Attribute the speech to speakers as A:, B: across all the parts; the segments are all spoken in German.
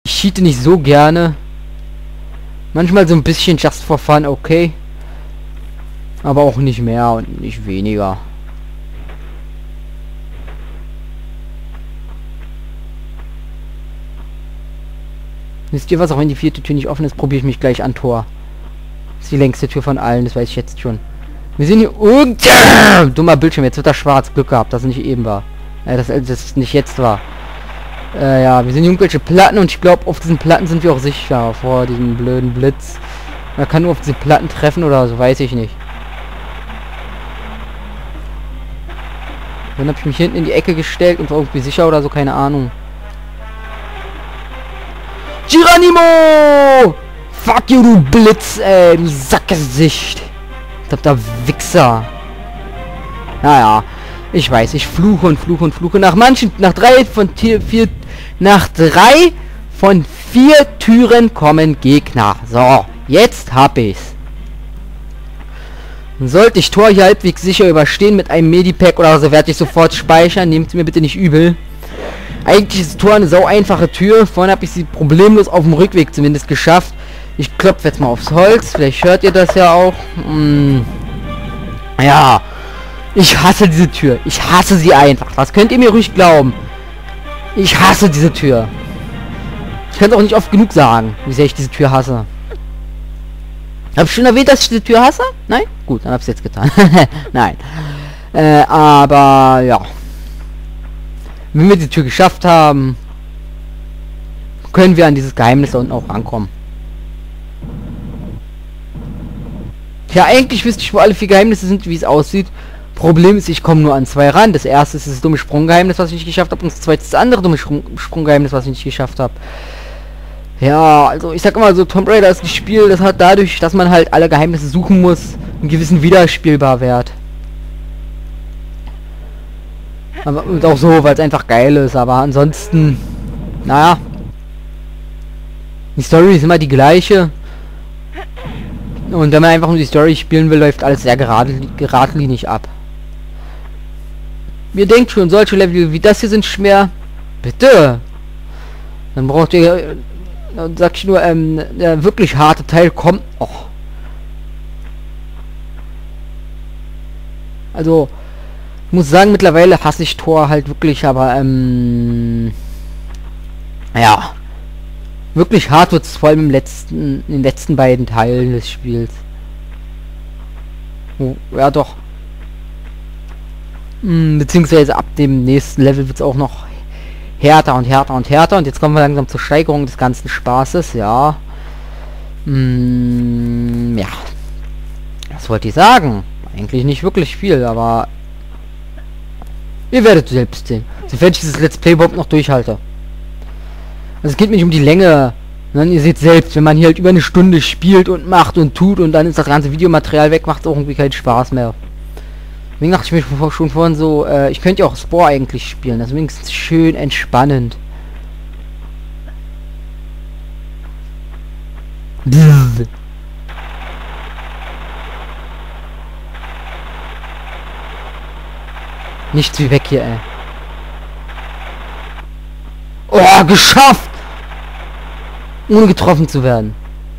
A: Ich cheate nicht so gerne. Manchmal so ein bisschen just for fun, okay. Aber auch nicht mehr und nicht weniger. Wisst ihr was? Auch wenn die 4. Tür nicht offen ist, probiere ich mich gleich an Tor. Das ist die längste Tür von allen, das weiß ich jetzt schon. Wir sehen hier dummer Bildschirm, jetzt wird er schwarz. Glück gehabt, dass es nicht eben war. Das nicht jetzt war. Ja, wir sehen irgendwelche Platten und ich glaube, auf diesen Platten sind wir auch sicher vor diesem blöden Blitz. Man kann nur auf diese Platten treffen oder so, weiß ich nicht. Dann habe ich mich hinten in die Ecke gestellt und war irgendwie sicher oder so, keine Ahnung. Geronimo! Fuck you, du Blitz, ey, du Sackgesicht. Der Wichser. Naja, ich weiß, ich fluche und fluche und fluche. Nach 3 von 4 Türen kommen Gegner. So, jetzt hab ich's. Sollte ich Tor hier halbwegs sicher überstehen mit einem Medipack oder so, werde ich sofort speichern. Nehmt mir bitte nicht übel. Eigentlich ist Tor eine sau einfache Tür. Vorhin habe ich sie problemlos auf dem Rückweg zumindest geschafft. Ich klopfe jetzt mal aufs Holz. Vielleicht hört ihr das ja auch. Ja. Ich hasse diese Tür. Ich hasse sie einfach. Das könnt ihr mir ruhig glauben. Ich hasse diese Tür. Ich kann es auch nicht oft genug sagen, wie sehr ich diese Tür hasse. Habe ich schon erwähnt, dass ich diese Tür hasse? Nein? Gut, dann habe ich es jetzt getan. Nein. Aber ja. Wenn wir die Tür geschafft haben, können wir an dieses Geheimnis da unten auch rankommen. Ja, eigentlich wüsste ich, wo alle 4 Geheimnisse sind, wie es aussieht. Problem ist, ich komme nur an 2 ran. Das erste ist das dumme Sprunggeheimnis, was ich nicht geschafft habe. Und das zweite ist das andere dumme Sprunggeheimnis, was ich nicht geschafft habe. Ja, also ich sag immer so, Tomb Raider ist ein Spiel, das hat dadurch, dass man halt alle Geheimnisse suchen muss, einen gewissen Wiederspielbarwert. Aber und auch so, weil es einfach geil ist, aber ansonsten, naja. Die Story ist immer die gleiche. Und wenn man einfach nur die Story spielen will, läuft alles sehr geradlinig ab. Ihr denkt schon, solche Level wie das hier sind schwer. Bitte! Dann braucht ihr, dann sag ich nur, der wirklich harte Teil kommt noch. Also, ich muss sagen, mittlerweile hasse ich Tor halt wirklich, aber, ja. Wirklich hart wird es vor allem in den letzten beiden Teilen des Spiels. Oh, ja doch. Beziehungsweise ab dem nächsten Level wird es auch noch härter und härter und härter. Und jetzt kommen wir langsam zur Steigerung des ganzen Spaßes, ja. Ja. Was wollte ich sagen? Eigentlich nicht wirklich viel, aber ihr werdet selbst sehen. Sofern ich dieses Let's Play überhaupt noch durchhalte. Also es geht mir nicht um die Länge. Sondern ihr seht selbst, wenn man hier halt über eine Stunde spielt und macht und tut und dann ist das ganze Videomaterial weg, macht es auch irgendwie keinen Spaß mehr. Deswegen dachte ich mir schon vorhin so, ich könnte ja auch Spore eigentlich spielen. Das ist wenigstens schön entspannend. Nichts wie weg hier, ey. Oh, geschafft! Ohne getroffen zu werden.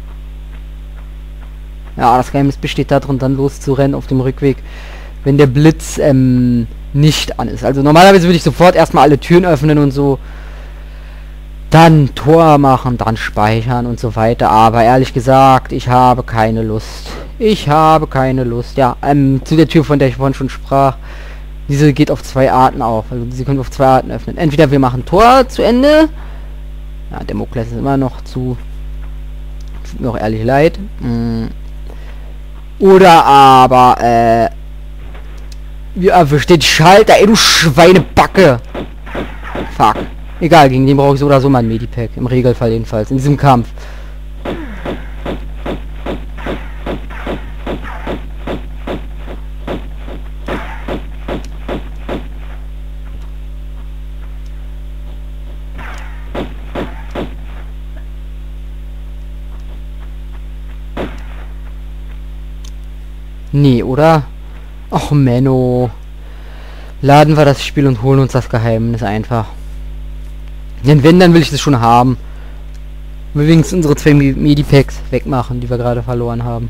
A: Ja, das Geheimnis besteht darin, dann loszurennen auf dem Rückweg, wenn der Blitz nicht an ist. Also normalerweise würde ich sofort erstmal alle Türen öffnen und so. Dann Tor machen, dann speichern und so weiter. Aber ehrlich gesagt, ich habe keine Lust. Ich habe keine Lust. Ja, zu der Tür, von der ich vorhin schon sprach. Diese geht auf 2 Arten auf. Also sie können auf 2 Arten öffnen. Entweder wir machen Tor zu Ende. Ja, Demokles ist immer noch zu. Tut mir auch ehrlich leid. Oder aber, wir versteht Schalter, ey, du Schweinebacke. Fuck. Egal, gegen den brauche ich so oder so mal ein Medipack. Im Regelfall jedenfalls. In diesem Kampf. Nee, oder? Och, Menno. Laden wir das Spiel und holen uns das Geheimnis einfach. Denn wenn, dann will ich das schon haben. Wir wenigstens unsere 2 Medipacks wegmachen, die wir gerade verloren haben.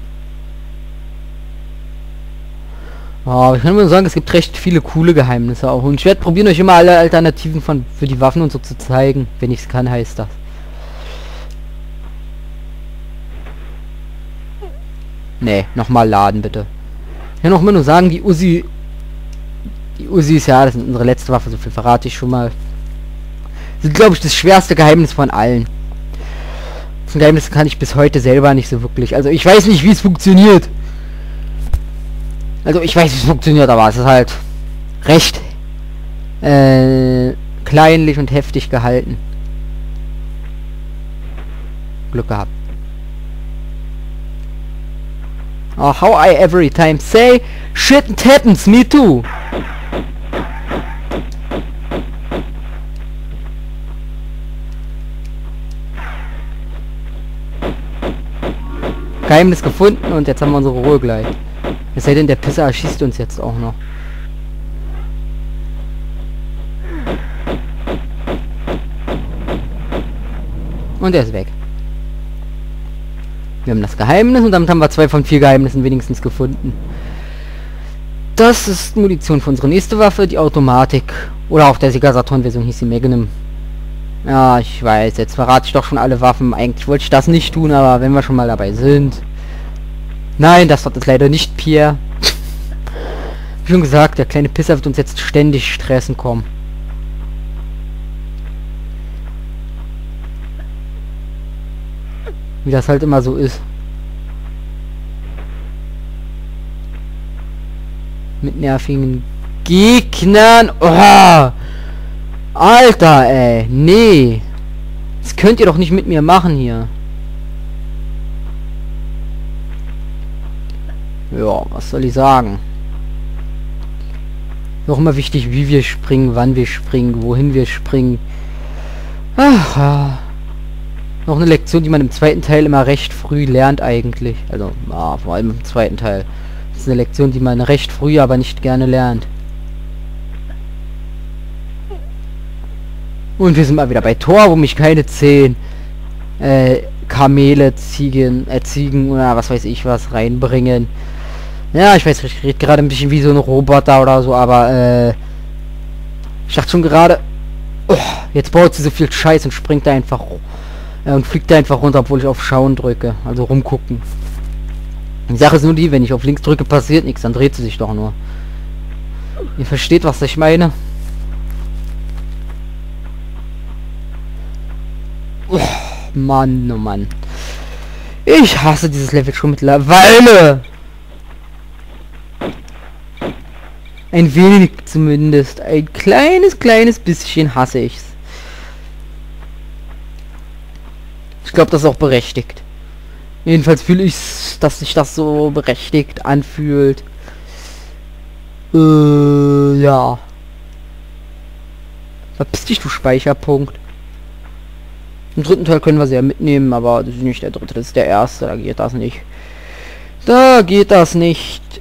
A: Oh, ich kann nur sagen, es gibt recht viele coole Geheimnisse auch. Und ich werde probieren, euch immer alle Alternativen für die Waffen und so zu zeigen. Wenn ich es kann, heißt das. Nee, nochmal laden bitte. Ich kann auch immer nur sagen, die Uzi ist ja, das ist unsere letzte Waffe, so viel verrate ich schon mal. Sind, glaube ich, das schwerste Geheimnis von allen. Das Geheimnis kann ich bis heute selber nicht so wirklich. Also ich weiß nicht, wie es funktioniert. Also ich weiß, wie es funktioniert, aber es ist halt recht kleinlich und heftig gehalten. Glück gehabt. Oh, how I every time say, shit happens, me too. Geheimnis gefunden und jetzt haben wir unsere Ruhe gleich. Es sei denn, der Pisser erschießt uns jetzt auch noch. Und er ist weg. Wir haben das Geheimnis und damit haben wir 2 von 4 Geheimnissen wenigstens gefunden. Das ist Munition für unsere nächste Waffe, die Automatik. Oder auf der Sega Saturn-Version hieß sie Magnum. Ja, ich weiß, jetzt verrate ich doch schon alle Waffen. Eigentlich wollte ich das nicht tun, aber wenn wir schon mal dabei sind. Nein, das dort ist leider nicht Pierre. Wie schon gesagt, der kleine Pisser wird uns jetzt ständig stressen kommen. Wie das halt immer so ist. Mit nervigen Gegnern. Oh! Alter, ey. Nee. Das könnt ihr doch nicht mit mir machen hier. Ja, was soll ich sagen? Noch immer wichtig, wie wir springen, wann wir springen, wohin wir springen. Ach, ja. Noch eine Lektion, die man im zweiten Teil immer recht früh lernt eigentlich. Also, ja, vor allem im zweiten Teil. Das ist eine Lektion, die man recht früh, aber nicht gerne lernt. Und wir sind mal wieder bei Tor, wo mich keine 10 Kamele, Ziegen oder was weiß ich was reinbringen. Ja, ich weiß, ich rede gerade ein bisschen wie so ein Roboter oder so, aber ich dachte schon gerade, oh, jetzt baut sie so viel Scheiß und springt da einfach und fliegt da einfach runter, obwohl ich auf Schauen drücke, also rumgucken. Die Sache ist nur die, wenn ich auf links drücke, passiert nichts, dann dreht sie sich doch nur. Ihr versteht, was ich meine? Oh, Mann, oh Mann. Ich hasse dieses Level schon mittlerweile. Ein wenig zumindest. Ein kleines bisschen hasse ich's. Ich glaube, das ist auch berechtigt. Jedenfalls fühle ich, dass sich das so berechtigt anfühlt. Ja. Verpiss dich, du Speicherpunkt. Im dritten Teil können wir sie ja mitnehmen, aber das ist nicht der dritte, das ist der erste. Da geht das nicht. Da geht das nicht.